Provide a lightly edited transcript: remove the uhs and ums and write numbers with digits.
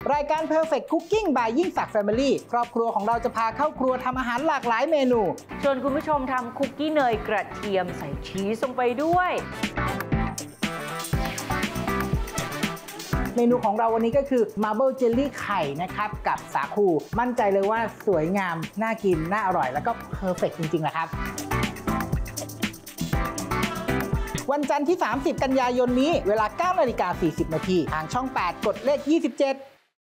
รายการ Perfect Cooking by ยิ่งศักดิ์ Family ครอบครัวของเราจะพาเข้าครัวทำอาหารหลากหลายเมนูชวนคุณผู้ชมทำคุกกี้เนยกระเทียมใส่ชีสลงไปด้วยเมนูของเราวันนี้ก็คือ Marble Jelly ไข่นะครับกับสาคูมั่นใจเลยว่าสวยงามน่ากินน่าอร่อยแล้วก็ Perfect จริงๆแหละครับวันจันทร์ที่30 กันยายนนี้เวลา 9:40 น.ทางช่อง 8 กดเลข 27